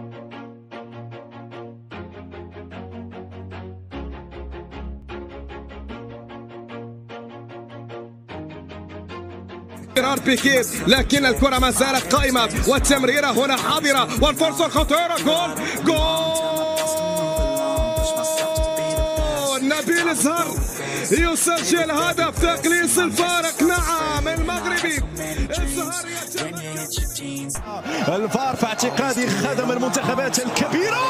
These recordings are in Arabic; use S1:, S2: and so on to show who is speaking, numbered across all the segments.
S1: بيكيه، لكن الكرة ما زالت قائمة والتمريرة هنا حاضرة والفرصة خطيرة. جول نبيل الزهر يسجل هدف تقليص الفارق. نعم المغربي الزهر
S2: الفار في اعتقادي خدم المنتخبات الكبيرة.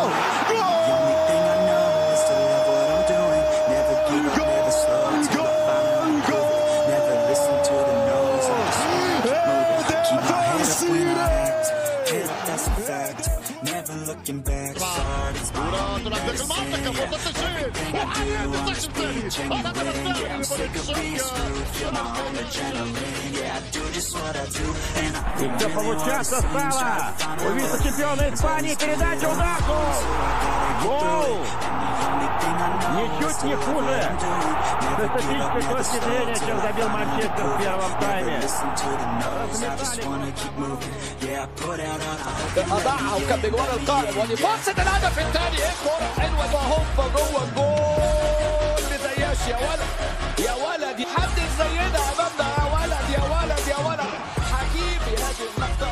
S3: Все получаться стало. У вице-чемпиона Испании передача ударку. Гол! Ничуть не хуже с эстетической точки зрения, чем забил Манчестер в первом тайме.
S4: أضاعها وكان بجوار القائم ودي فرصة الهدف الثاني. ايه كورة حلوة وهوبا جوه الجول لزياش. يا ولد يا ولد حد زينا امامنا. يا ولد يا ولد يا ولد حكيم يهاجم المقطع.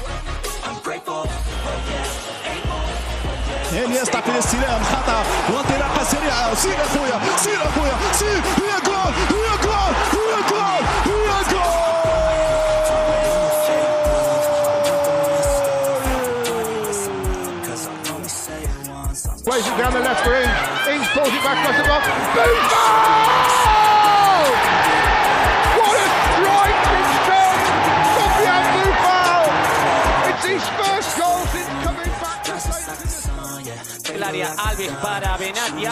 S2: انيستا في الاستلام خطا وانطلاقه سريعه. سير اخويا سير اخويا سير. هي جول هي جول هي جول هي جول.
S5: Plays it down the left for Ings. Ings pulls it back across the box. Buffon! What a strike it's done! Sofiane Buffon! It's his first goal since coming back to
S3: El área Alves para Benatia.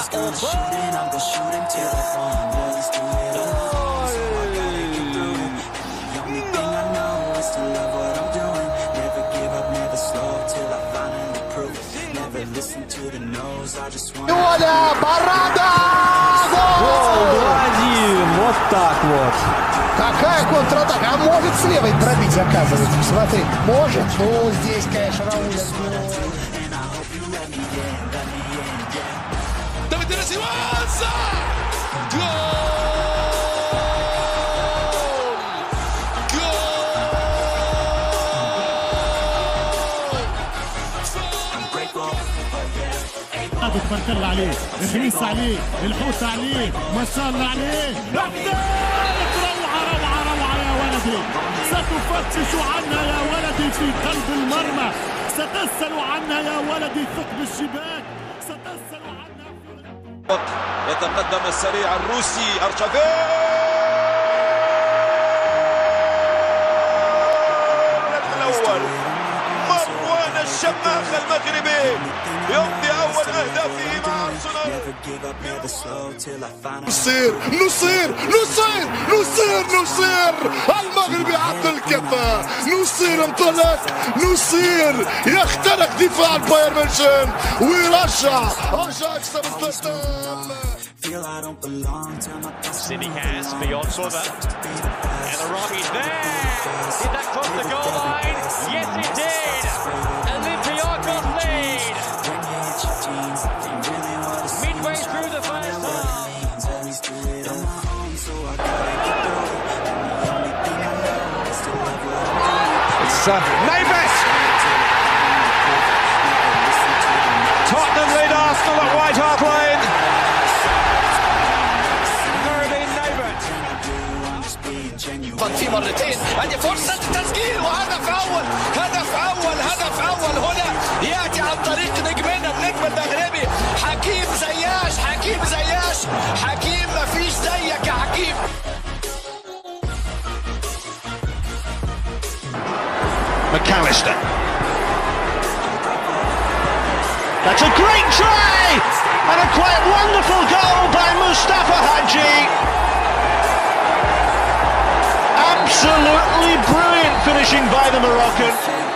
S5: Оля, парада!
S2: Гол 2-1. Вот так вот.
S5: Какая контратака! А может с левой пробить, оказывается. Смотри, может. Ну, здесь, конечно, Рауля.
S6: تبارك الله عليه، الخميس عليه، الحوت عليه، ما شاء الله عليه. روعة روعة روعة يا ولدي. ستفتش عنا يا ولدي في قلب المرمى. ستسأل عنا يا ولدي ثقب الشباك. ستسأل عنا.
S7: يتقدم السريع الروسي أرشافيل الأول. مروان الشماخ المغربي يمضي أول أهدافه مع أرسنال.
S2: نصير نصير نصير نصير نصير. المغربي عبد الكفة. نصير انطلق. نصير يخترق دفاع البايرن ميونخ ويرجع اجاكس بالتقدم.
S3: Simicast beyond Silva. And the Rockies there. Did that cross the goal line? Yes, it did. Olympiacos lead. Midway through the first half.
S2: It's Navas. Tottenham lead Arsenal at White Hart Lane.
S4: في مرتين. هذه فرصة تسجيل وهدف أول. هدف أول هدف أول هنا يأتي عن طريق نجمنا النجم المغربي حكيم زياش. حكيم زياش. حكيم مفيش زيك يا حكيم.
S2: McAllister. That's a great try and a quite wonderful goal by Mustafa Hadji. Absolutely brilliant finishing by the Moroccan.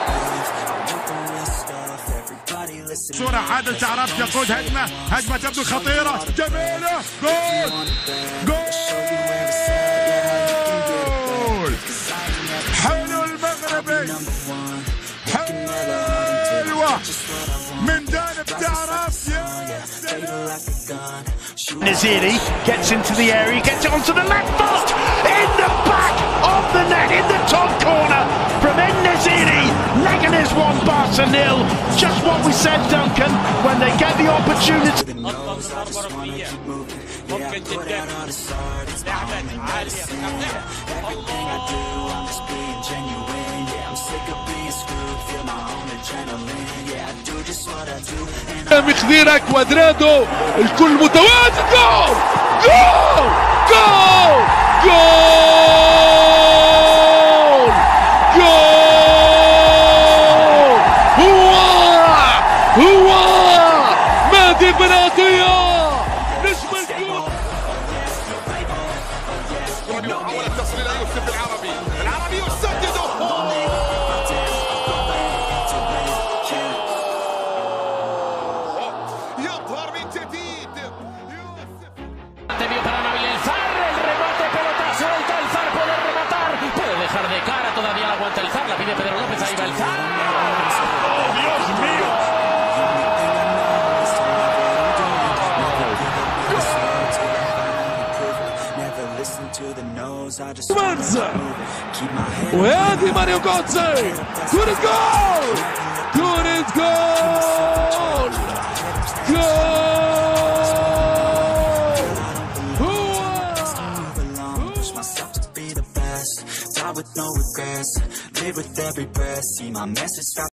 S6: صورة عادل شعراف يقود هجمة تبدو خطيرة جميلة. جول جول حلو المغربي. حلوة من جانب تعرف
S8: Naziri gets into the area, gets it onto the left post, in the back of the net, in the top corner from Naziri. Leganes 1, Barca 0. Just what we said, Duncan, when they get the opportunity.
S3: ممكن جدا لعبة عالية
S1: مخديرك كوادرادو الكل متواجد. جول جول جول جول جول. هو مهدي بناطية نجم الجول.
S5: حاول التصوير يوسف العربي يسدده. يظهر من جديد
S3: Debió para Nabil el Zar, el remate, pelota suelta, el Zar puede rematar, puede dejar de cara, todavía la aguanta el Zar, la pide Pedro López, ahí va el Zar. ¡Oh, Dios mío!
S1: وهذه ماريو جوتزي. كرة جول كرة جول جول.